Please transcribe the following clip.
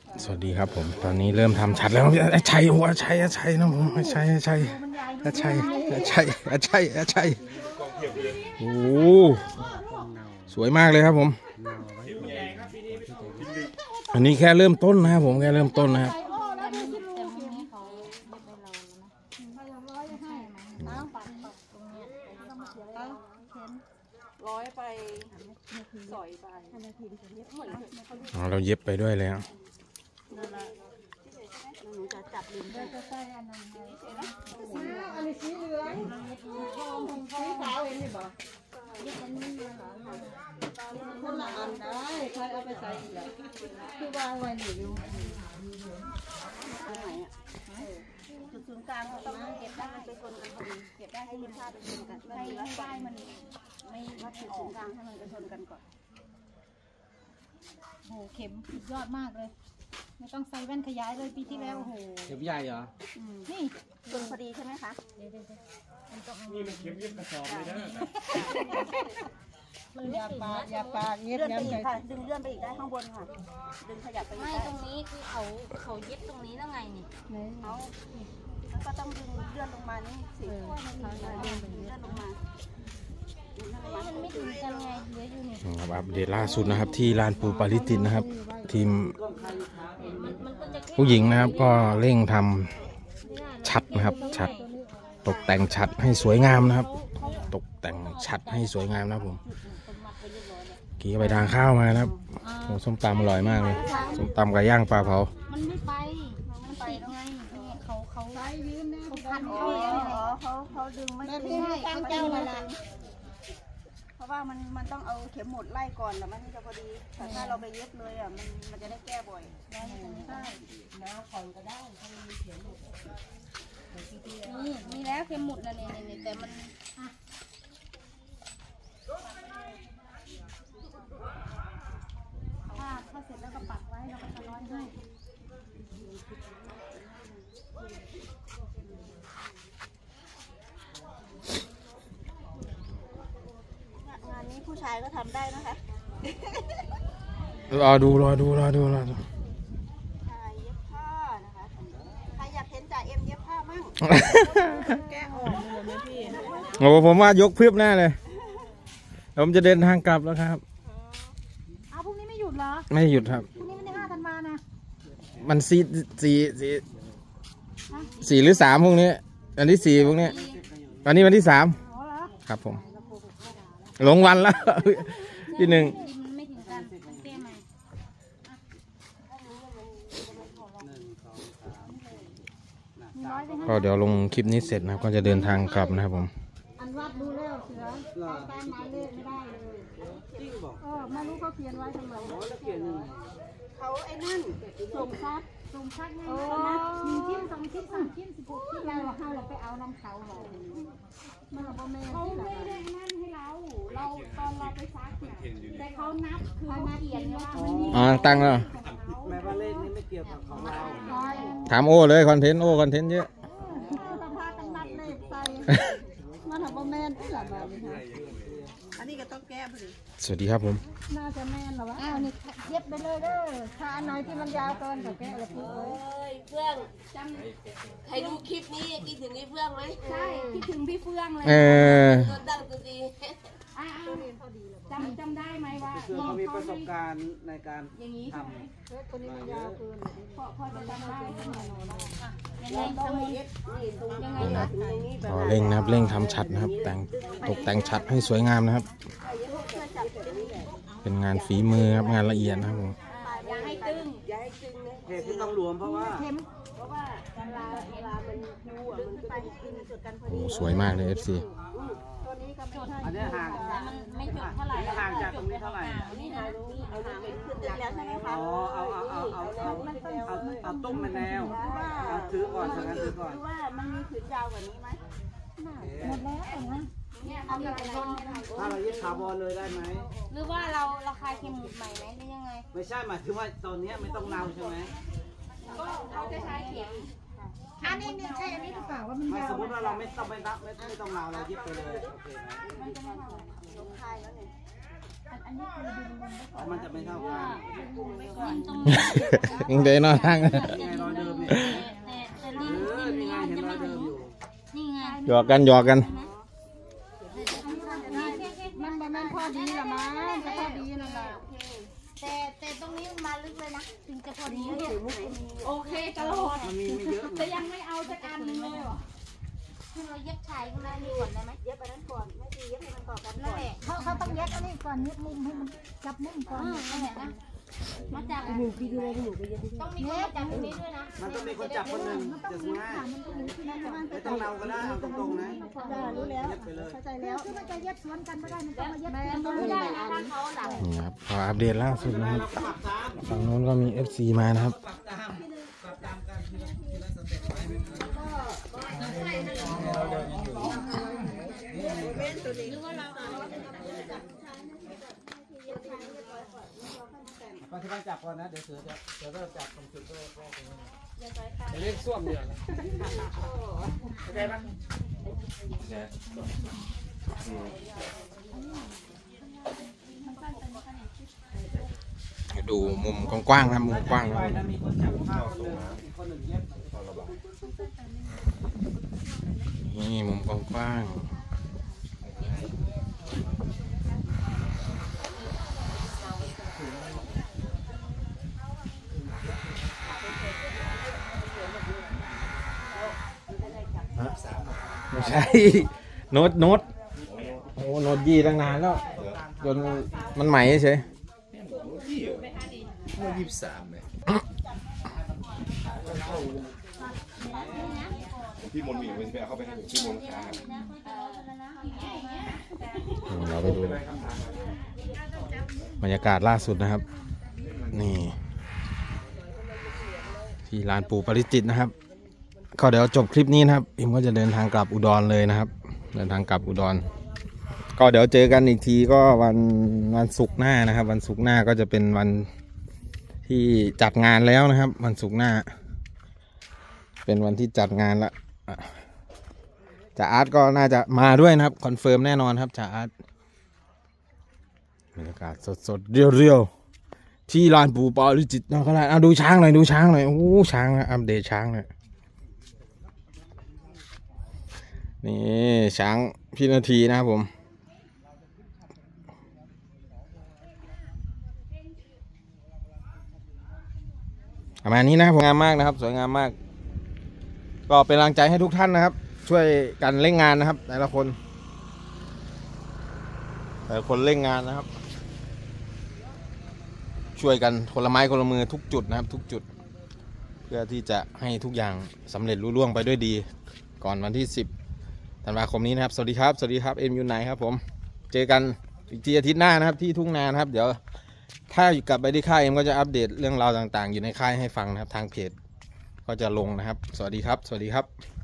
สวัสดีครับผมตอนนี้เริ่มทำชัดแล้วชัยหัวชัยนะผมชัยโอ้สวยมากเลยครับผมอันนี้แค่เริ่มต้นนะครับผมแค่เริ่มต้นนะครับร้อยไปสอยไปเราเย็บไปด้วยแล้วหนูจะจับลืมได้จะใส่อันนั้นอันนี้สีเหลืองสีขาวเห็นไหมบ่คนละอันได้ใครเอาไปใส่อีกแล้วคือวางไว้หนูจุดศูนย์กลางเราต้องเก็บได้เป็นคนกันพอดีเก็บได้ให้มันพาไปชนกันให้ได้มันไม่วัดจุดศูนย์กลางให้มันไปชนกันก่อนโหเข็มสุดยอดมากเลยไม่ต้องใส่แว่นขยายเลยปีที่แล้วโอ้โหเข็มใหญ่เหรอนี่ตรงพอดีใช่ไหมคะนี่มันเข็มเย็บกระสอบเลยนะอย่าปาเย็บเลื่อนไปอีกค่ะดึงเลื่อนไปอีกได้ข้างบนค่ะดึงขยับไปไม่ตรงนี้คือเขาเย็บตรงนี้แล้วไงนี่เขาแล้วก็ต้องดึงเลื่อนลงมานี่สิเลื่อนลงมามันไม่ถึงกันไงเหลืออยู่นี่ครับอัปเดตล่าสุดนะครับที่ลานปูปาริตินนะครับทีมผู้หญิงนะครับก็เร่งทำฉัตรนะครับฉัตรตกแต่งฉัตรให้สวยงามนะครับตกแต่งฉัตรให้สวยงามนะครับผมกี่ไปทางข้าวมานะครับส้มตำอร่อยมากเลยส้มตำกับย่างปลาเผามันไม่ไปมันติดไงเขาพันเขาแล้วเขาดึงไม่ได้ตั้งเจ้าเลยนะเพราะว่ามันต้องเอาเข็มหมุดไล่ก่อนแล้วมันจะพอดีแต่ถ้าเราไปเย็บเลยอ่ะมันจะได้แก้บ่อยได้น้าผ่อนก็ได้ถ้ามีเข็มหมุดนี่มีแล้วเข็มหมุดนะนี่แต่มันถ้าเสร็จแล้วก็ปักไว้เราก็จะร้อยให้งานนี้ผู้ชายก็ทำได้นะคะรอดูชายเย็บผ้านะคะใครอยากเห็นจ่าเอ็มเย็บผ้ามั่งแก้ออกเลยนะพี่โอ้ผมว่ายกเพียบแน่เลยผมจะเดินทางกลับแล้วครับพรุ่งนี้ไม่หยุดเหรอไม่หยุดครับพรุ่งนี้มันได้5 ธันวานะมัน4หรือ3พรุ่งนี้วันที่4พรุ่งนี้วันนี้วันที่3ครับผมหลงวันแล้วที่1ก็เดี๋ยวลงคลิปนี้เสร็จนะครับก็จะเดินทางกลับนะครับผมอันวัดดูแล้วเสือตามหมายเลขไม่ได้เลยไม่รู้เขาเขียนไว้ทำไมเขาไอ้นั่นส่งซัดไง1 ชิ้น 2 ชิ้น 3 ชิ้น 16 ชิ้นเราไปเอาน้ำเขาเราเขาไม่ได้นั่นให้เราตอนเราไปซักเนี่ยแต่เขานับคือเขาเขียนว่ามันตั้งแล้วแม้ว่าเลขนี้ไม่เกี่ยวกับของเราถามโอ้เลยคอนเทนต์คอนเทนต์เยอะมาทำบ่แม่นที่หลังมาอันนี้ก็ต้องแก้ไปเลยสวัสดีครับผมน่าจะแม่นหรอวะนี่เย็บไปเลยเด้อถ้าอันไหนที่มันยาวเกินก็แก้เลยพี่เฟื่องจำใครดูคลิปนี้คิดถึงพี่เฟื่องไหมใช่คิดถึงพี่เฟื่องเลยตัวตั้งตัวดีจำได้ไหมว่าเขามีประสบการณ์ในการอย่างนี้ทำตัวนี้มันยาวเกินพอจะจำได้ยังไงเร่งนะครับเร่งทำฉัตรนะครับตกแต่งฉัตรให้สวยงามนะครับเป็นงานฝีมือครับงานละเอียดนะครับผมอย่าให้ตึงเทปที่ต้องรวมเพราะว่าเวลามันดึงไปดึงจุดกันพอดีโอ้สวยมากเลย FC อันนี้ห่างไม่จุดเท่าไหร่ห่างจากตรงนี้เท่าไหร่นี่นะเอาขึ้นตึกแล้วใช่ไหมคะเอาตุ้มมาแนวเอาถือก่อนสักถือก่อนว่ามันมีขืนยาวกว่านี้ไหมหมดแล้วนะถ้าเรายึดขาบอลเลยได้ไหมหรือว่าเราคลายเข็มหมุดใหม่ไหมหรือยังไงไม่ใช่หมายถึงว่าตอนนี้ไม่ต้องเนาใช่ไหมก็เราจะใช้เข็มอันนี้ใช่อันนี้หรือเปล่าว่ามันยาวสมมติว่าเราไม่ต้องไปนับไม่ต้องเนาเรายึดไปเลยโอเคไหมอันนี้คือดึงลงไปก่อนมันจะไม่เท่ากันยังเดินนอนทางนี่ไงรอยเดิมเนี่ยแต่ลิ้นนี่ไงเห็นรอยเดิมอยู่นี่ไงหยอกกันหยอกกันมันพอดีละมั้งจะพอดีนั่นแหละแต่ตรงนี้มันมาลึกเลยนะถึงจะพอดีโอเคตลอดมันมีไม่เยอะแต่ยังไม่เอาสักอันหนึงเลยเหรอคือเราเย็บชายข้างหน้านี่ก่อนได้ไหมเย็บไปนั้นก่อนไม่ดีเย็บให้มันต่อกันนั่ก่อนนแหละเขาต้องเย็บอันนี้ก่อนเย็บมุมให้มันจับมุมก่อนนั่นแหละนะมาจับต้องมีคนมาจับตรงนี้ด้วยนะมันต้องมีคนจับคนหนึ่งจะง่ายไม่ต้องเราก็ได้เอาตรงๆนะรู้แล้วเย็บไปเลยเข้าใจแล้วคือมันจะเย็บสวนกันไม่ได้มันต้องมาเย็บไม่ได้นะถ้าเขาหลังนี่ครับพออัปเดตล่าสุดนะครับฝั่งโน้นก็มี FC มานะครับปรับตามกันทีละสเต็ปไปที่บ้านจับก่อนนะเดี๋ยวเสือเริ่มจับตรงจุดแรกตรงนี้เรียกส้วมเดือดโอเคปะดูมุมกว้างๆนะครับมุมกว้างไปนะมีคนจับข้าวคนหนึ่งอีกคนหนึ่งเย็บนี่มุมกว้างไม่ใช่ โน้ตโอ้โน้ตยี่ตั้งนานแล้วจนมันใหม่เฉย 23เลยพี่มนต์มีอยู่ไปเอาเข้าไปให้พี่มนต์ค้าเราไปดูบรรยากาศล่าสุดนะครับ นี่ ที่ลานปู่ปริจิตรนะครับก็เดี๋ยวจบคลิปนี้นะครับอิมก็จะเดินทางกลับอุดรเลยนะครับ เดินทางกลับอุดรก็เดี๋ยวเจอกันอีกทีก็วันศุกร์หน้านะครับ วันศุกร์หน้าก็จะเป็นวันที่จัดงานแล้วนะครับ วันศุกร์หน้า เป็นวันที่จัดงานละจ่าอาร์ตก็น่าจะมาด้วยนะครับคอนเฟิร์มแน่นอนครับจ่าอาร์ตบรรยากาศสดๆเรียวๆที่ลานปู่ปาริจิตรนะครับเอาดูช้างหน่อยดูช้างหน่อยโอ้ช้างนะอัปเดตช้างหน่อยนี่ช้างพี่นาทีนะครับผมประมาณนี้นะครับงามมากนะครับสวยงามมากก็เป็นกำลังใจให้ทุกท่านนะครับช่วยกันเร่งงานนะครับแต่ละคนเร่งงานนะครับช่วยกันคนละไม้คนละมือทุกจุดนะครับทุกจุดเพื่อที่จะให้ทุกอย่างสำเร็จรุ่ล่วงไปด้วยดีก่อนวันที่10 ธันวาคมนี้นะครับสวัสดีครับเอ็มยูไนครับผมเจอกันอีกทีอาทิตย์หน้านะครับที่ทุ่งนานะครับเดี๋ยวถ้ากลับไปที่ค่ายเอ็มก็จะอัปเดตเรื่องราวต่างๆอยู่ในค่ายให้ฟังนะครับทางเพจก็จะลงนะครับสวัสดีครับ